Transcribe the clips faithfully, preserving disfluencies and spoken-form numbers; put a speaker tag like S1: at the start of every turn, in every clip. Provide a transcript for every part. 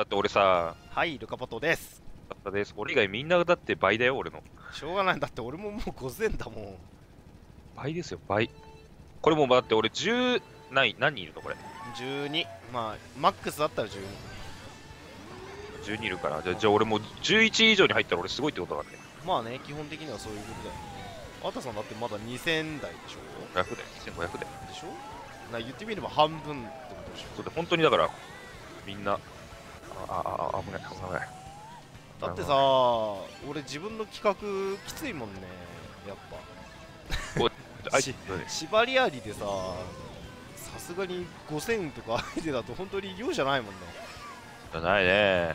S1: だって俺さ、
S2: はい、ルカパトです。
S1: だったです。俺以外みんなだって倍だよ、俺の。
S2: しょうがないんだって、俺ももうごせんだもん。
S1: 倍ですよ、倍。これもうだって俺じゅう、何、何人いるのこれ。
S2: じゅうに。まあ、マックスだったらじゅうに。
S1: じゅうにいるから。じゃあ、じゃあ俺もうじゅういち以上に入ったら俺すごいってことだね。
S2: まあね、基本的にはそういうことだよね。あたさんだってまだにせん台でしょ。
S1: ごひゃくだよ、にせんごひゃくだよ。
S2: でしょな、言ってみれば半分ってことでし
S1: そうで、本当にだから、みんな、あ、あ、あ、危ない、危ない。
S2: ょ。だってさ、俺自分の企画きついもんね、やっぱ。
S1: おあい
S2: し
S1: どれ
S2: 縛りありでさ、さすがにごせんとか相手だと本当に容赦ないもんね。
S1: じゃないね。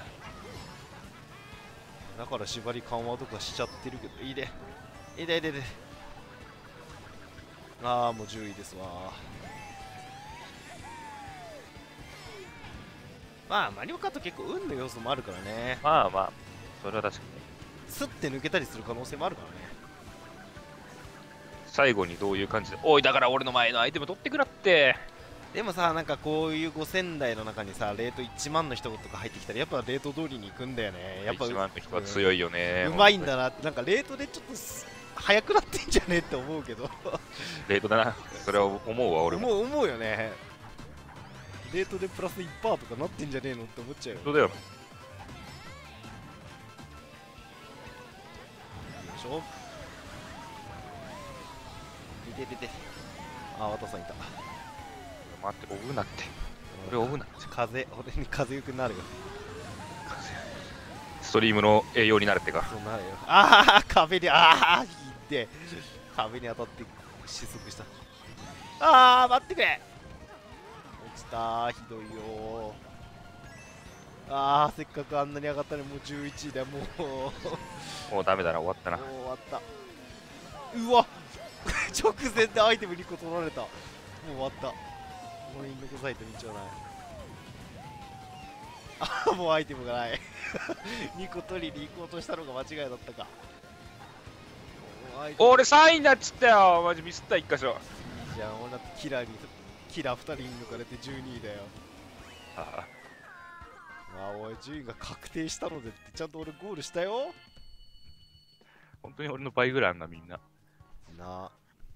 S2: だから縛り緩和とかしちゃってるけど、いいで。いいで、いいで、いいで。ああ、もうじゅういですわ。まあ、マリオカート結構運の要素もあるからね。
S1: まあまあ、それは確かに。
S2: スッて抜けたりする可能性もあるからね。
S1: 最後にどういう感じで、おい、だから俺の前のアイテム取ってくらって。
S2: でもさ、なんかこういうごせん台の中にさ、レートいちまんの人とか入ってきたら、やっぱレート通りに行くんだよね。やっぱ
S1: 一番の人は強いよね。
S2: うまいんだなって、なんかレートでちょっと速くなってんじゃねって思うけど。
S1: レートだな。それは思うわ、俺も。
S2: もう思うよね。レートでプラス いちパーセント とかなってんじゃねえのって思っちゃうよ。
S1: そうだよ。
S2: よいしょ。いててて。あ、渡さんいた。
S1: 待って、追うなって。俺追うなって。
S2: 風、俺に風よくなるよ。
S1: ストリームの栄養になるってか。
S2: そうなるよ。ああ、壁に、ああ、引いて、壁に当たって失速した。ああ、待ってくれ。落ちたー、ひどいよー。ああ、せっかくあんなに上がったのにもうじゅういちいだよ、もう。
S1: もうダメだな、終わったな。
S2: もう終わった。うわ直前でアイテムにこ取られた。もう終わった。もう残された道はない。あ、もうアイテムがないにこ取りに行こうとしたのが間違いだったか。
S1: 俺さんいになっちったよ。マジミスった一箇所。
S2: いいじゃん、俺だってキラーにキラーふたりに抜かれてじゅうにいだよ。
S1: あ
S2: まあおい、順位が確定したのでってちゃんと俺ゴールしたよ。
S1: 本当に俺の倍ぐらいあんな、みんな。
S2: な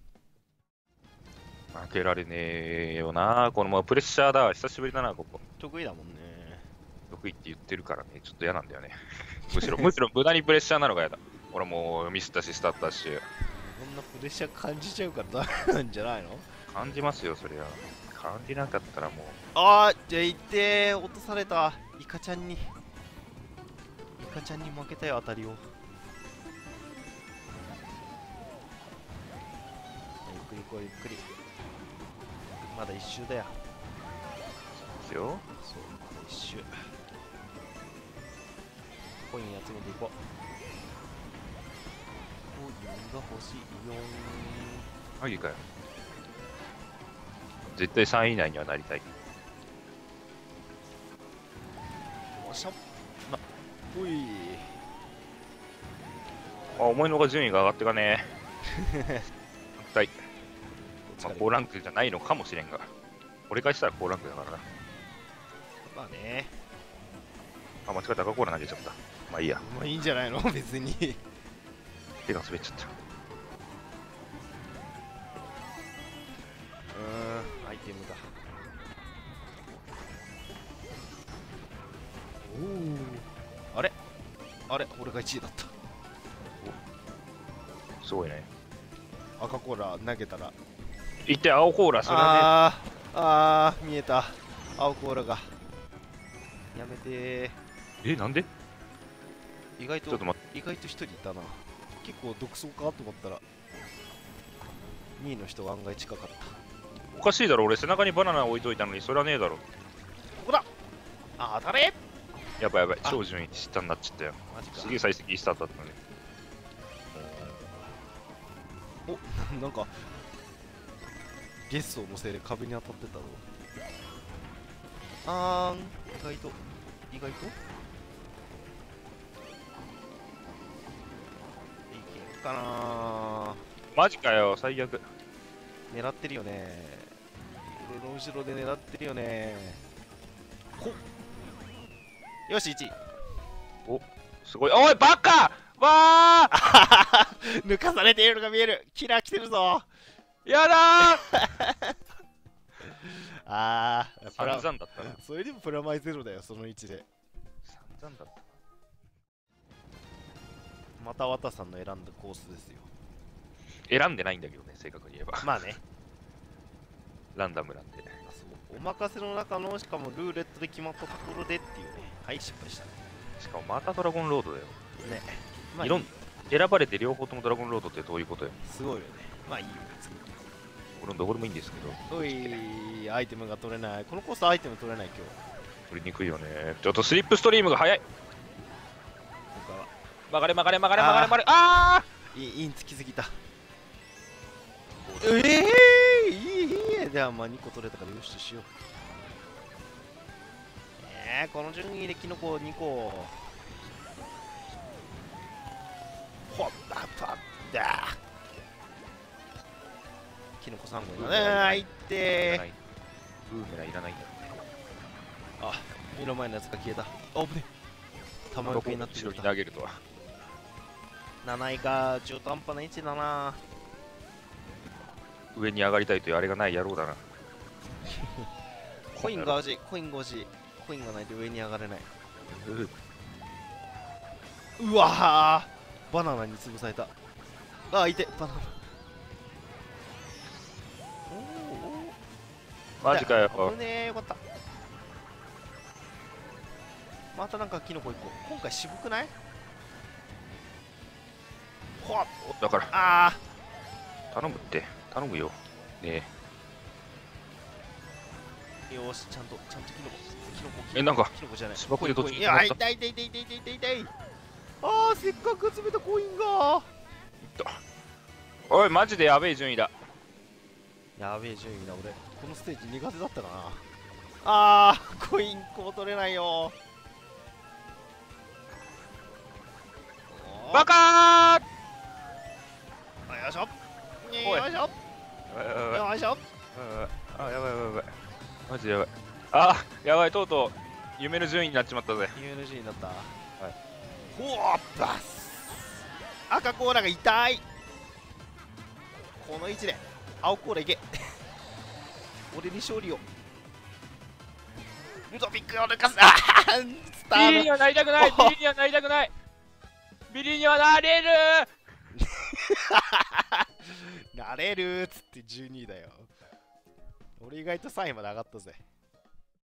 S1: 負けられねえよな。このままプレッシャーだ。久しぶりだな、ここ。
S2: 得意だもんね。
S1: 得意って言ってるからね、ちょっと嫌なんだよね。むしろ、むしろ無駄にプレッシャーなのが嫌だ。俺もうミスったし、スタートだし。
S2: こんなプレッシャー感じちゃうからダメなんじゃないの。
S1: 感じますよ、そりゃ。感じなかったらもう。
S2: ああ、じゃあ行って落とされた。イカちゃんにイカちゃんに負けたよ、当たりを。ゆっくり行こう、ゆっくり。まだ一周だよ。
S1: ですよ。
S2: そう、まだ一周。コイン集めていこう。コインが欲しいよ
S1: マジかよ。絶対さんい以内にはなりたい。
S2: ー。おっしゃ。ま、おい。
S1: あ、思いのほか順位が上がってかねえ。反対。まあ、高ランクじゃないのかもしれんが。俺からしたら高ランクだからな。
S2: まあね。
S1: あ、間違えた赤コーラ投げちゃった。まあいいや。
S2: まあいいんじゃないの別に。
S1: 手が滑っちゃった。
S2: うーん、アイテムだ。おお。あれあれ俺がいちいだった。
S1: すごいね。
S2: 赤コーラ投げたら。
S1: いって青コーラ、それは
S2: あーあー、見えた。青コーラが。やめて
S1: ね。え、なんで
S2: ー。意外と、
S1: ちょっと待って。
S2: 意外と一人いたな。結構独走かと思ったら、にいの人が案外近かった。
S1: おかしいだろ、俺背中にバナナ置いといたのに、それはねえだろ。
S2: ここだ。あー、当たれ。
S1: やばいやばい、超順位下になっちゃったよ。
S2: マジか。
S1: すげえ最適スタートだったのに。
S2: お、なんかゲストのせいで壁に当たってたぞ。あーん、意外と意外といけるかな。
S1: マジかよ、最悪。
S2: 狙ってるよね。俺の後ろで狙ってるよね。ほっよしいちい。
S1: すごい。おいバカわあ
S2: 抜かされているのが見える。キラー来てるぞ。
S1: やだー
S2: あープラ
S1: 散々だったな。
S2: それでもプラマイゼロだよ、その位置で。
S1: 散々だった。
S2: また綿さんの選んだコースですよ。
S1: 選んでないんだけどね、正確に言えば。
S2: まあね。
S1: ランダムなんで。
S2: あそうお任せの中の、しかもルーレットで決まったところでっていうね。はい、失敗したね。
S1: しかもまたドラゴンロードだよ。
S2: ね。まあいい
S1: いろん選ばれて両方ともドラゴンロードってどういうことよ。
S2: すごいよね。まあいいよ、別に。
S1: 俺のどこでもいいんですけど。
S2: おい、アイテムが取れない。このコースアイテム取れない今日。
S1: 取りにくいよね。ちょっとスリップストリームが早い。
S2: 他は。
S1: 曲がれ曲がれ曲がれ曲がれ曲がれ。あ
S2: いい、インつきすぎた。ええー、いい、いい。じゃあまあにこ取れたからよしとしよう。えー、この順位でキノコにこ。ほっだっただ。キノコさんこだね。あいってー。
S1: ブーメランいらないんだよね。
S2: あ、目の前のやつが消えた。あぶね。玉置きになって
S1: 後ろに
S2: くれた。
S1: 投げるとは。
S2: なないか、中途半端な位置だな。
S1: 上に上がりたいというあれがない野郎だな。
S2: コインが欲しい、コインが欲しい。コインがないと上に上がれない。うわー、バナナに潰された。あ、いて、バナナ。
S1: マジかよ。
S2: 危ねえ、よかった。またなんかキノコいっこ。今回渋くない？ほっ
S1: だから
S2: あ
S1: 頼むって頼むよね
S2: ーよし、ちゃんと、ちゃんとキノコ。キノコ、
S1: え。え、なんか
S2: キノコじゃない。
S1: 芝生で途中
S2: いや、
S1: で止まった。
S2: 痛い痛い痛い痛い痛い痛い痛い。あー、せっかく集めたコインが。
S1: おいマジでやべえ順位だ。
S2: やべえ順位だ、俺。このステージ苦手だったかな。あー、コインこう取れないよ。
S1: バカー。
S2: よいしょ。
S1: おい
S2: よいしょ。
S1: やばいやばいやばい
S2: よいしょ。
S1: あ、やばいやばいやばい。マジでやばい。あ、やばい、とうとう夢の順位になっちまったぜ。
S2: ユーエヌジー になった。
S1: い
S2: ほーバス。赤コーラが痛い。この位置で青コーラいけ。俺に勝利を。ルドビックを抜かす。あースター
S1: ビリにはなりたくないビリにはなりたくないビリにはなれる
S2: なれるーっつってじゅうにいだよ。俺意外とさんいまで上がったぜ。